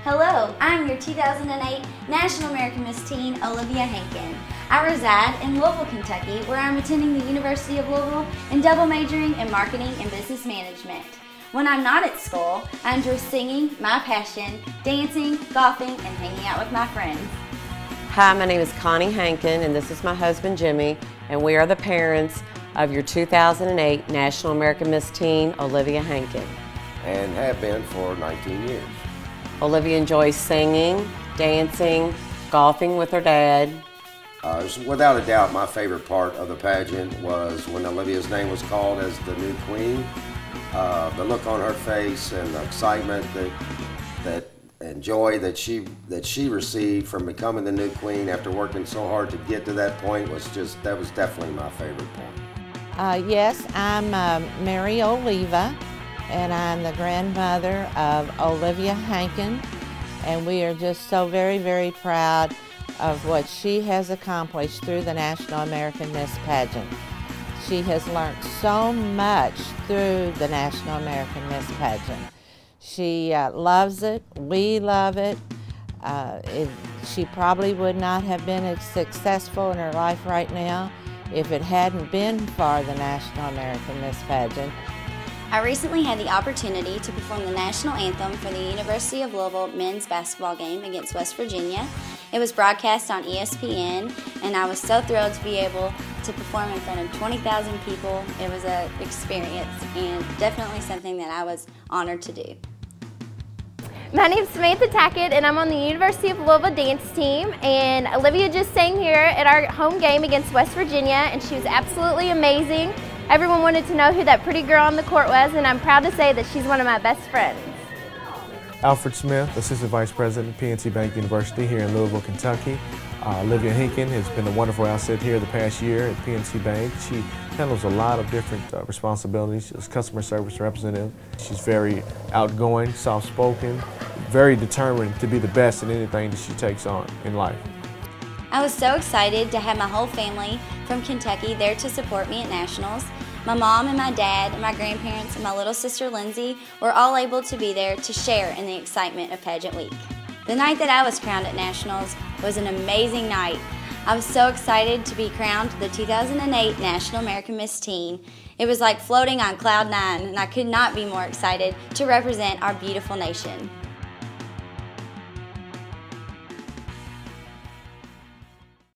Hello, I'm your 2008 National American Miss Teen, Olivia Hankin. I reside in Louisville, Kentucky, where I'm attending the University of Louisville and double majoring in marketing and business management. When I'm not at school, I enjoy singing, my passion, dancing, golfing, and hanging out with my friends. Hi, my name is Connie Hankin, and this is my husband Jimmy, and we are the parents of your 2008 National American Miss Teen, Olivia Hankin. And have been for 19 years. Olivia enjoys singing, dancing, golfing with her dad. Without a doubt, my favorite part of the pageant was when Olivia's name was called as the new queen. The look on her face and the excitement and joy that she received from becoming the new queen after working so hard to get to that point was definitely my favorite part. Yes, I'm Mary Oliva, and I'm the grandmother of Olivia Hankin, and we are just so very, very proud of what she has accomplished through the National American Miss pageant. She has learned so much through the National American Miss pageant. She loves it, we love it. She probably would not have been as successful in her life right now if it hadn't been for the National American Miss pageant. I recently had the opportunity to perform the national anthem for the University of Louisville men's basketball game against West Virginia. It was broadcast on ESPN, and I was so thrilled to be able to perform in front of 20,000 people. It was an experience and definitely something that I was honored to do. My name is Samantha Tackett, and I'm on the University of Louisville dance team, and Olivia just sang here at our home game against West Virginia, and she was absolutely amazing. Everyone wanted to know who that pretty girl on the court was, and I'm proud to say that she's one of my best friends. Alfred Smith, Assistant Vice President at PNC Bank University here in Louisville, Kentucky. Olivia Hankin has been a wonderful asset here the past year at PNC Bank. She handles a lot of different responsibilities. She's customer service representative. She's very outgoing, soft-spoken, very determined to be the best in anything that she takes on in life. I was so excited to have my whole family from Kentucky there to support me at Nationals. My mom and my dad and my grandparents and my little sister Lindsay were all able to be there to share in the excitement of Pageant Week. The night that I was crowned at Nationals was an amazing night. I was so excited to be crowned the 2008 National American Miss Teen. It was like floating on cloud nine, and I could not be more excited to represent our beautiful nation.